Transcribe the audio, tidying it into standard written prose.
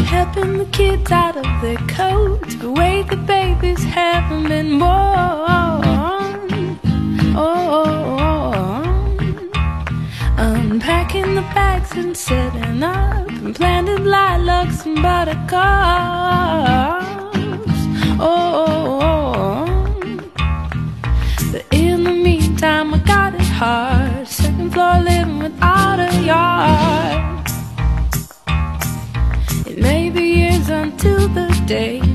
helping the kids out of their coats, the way the babies haven't been born. Unpacking the bags and setting up, and planted lilacs and buttercups. But in the meantime I got it hard, second floor living without a yard. It may be years until the day